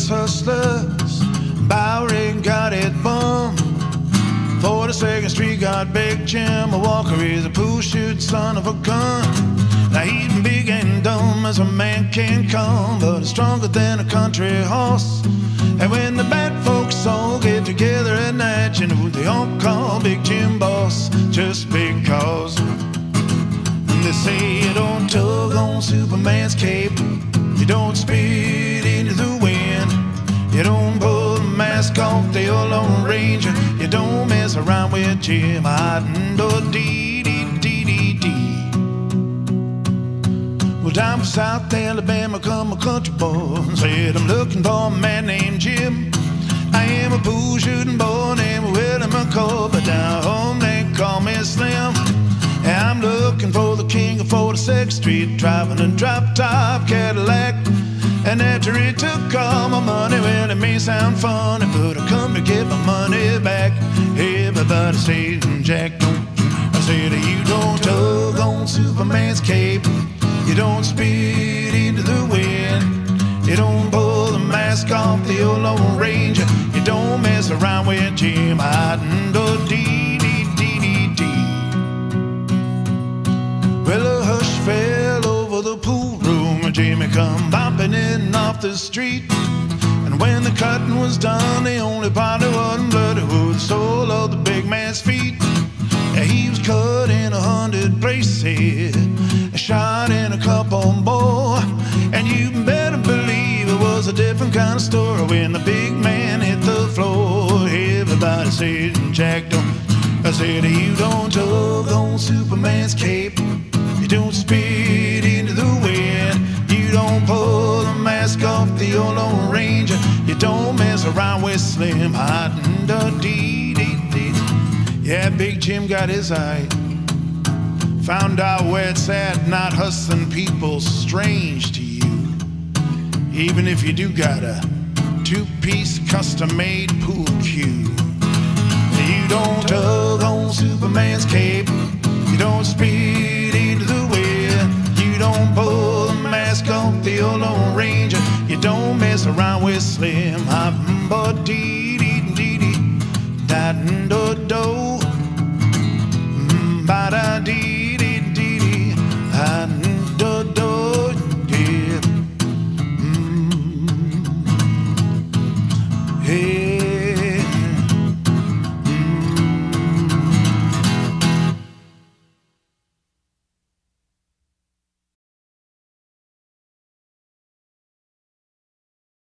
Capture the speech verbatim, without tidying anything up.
was hustlers. Bowery got it bummed. forty-second Street got Big Jim. Walker is a push-shoot son of a gun. Now he's big and dumb as a man can come, but he's stronger than a country horse. And when the bad folks all get together at night, you know they all call Big Jim boss, just because. And they say you don't tug on Superman's cape, you don't spit into the wind, you don't pull the mask off the old Lone Ranger, you don't mess around with Jim. I-do-dee dee dee dee dee. Well, down from South Alabama come a country boy, said I'm looking for a man named Jim. I am a pool shooting boy named Willie McCoy, but down home they call me Slim. And I'm looking for the king of forty-second Street, driving a drop-top Cadillac. And after he took all my money, well, it may sound funny, but I come to get my money back. Everybody says, Jack, don't you? I said, you don't tug on Superman's cape, you don't spit into the wind, you don't pull the mask off the old Lone Ranger, you don't mess around with Jim. I-do-dee dee dee dee dee. Well, a hush fell over the pool room, and Jimmy come bopping in off the street. And when the cutting was done, the only part that wasn't bloody was the sole of the big man's feet. Yeah, he was cut in a hundred places, shot in a couple more, and you better believe it was a different kind of story when the big man hit the floor. Everybody said, Jack, don't. I said, you don't tug on Superman's cape, you don't spit into the wind, you don't pull the mask off the old Lone Ranger, you don't mess around with Slim. I-do-dee dee dee. Yeah, Big Jim got his eye, found out where it's at, not hustling people strange to you. Even if you do got a two-piece custom-made pool cue. You don't tug on Superman's cape, you don't spit into the wind, you don't pull the mask off the old Lone Ranger, you don't mess around with Slim. I-do-dee-dee-dee-dee, da-do-do, ba-da-dee. Hey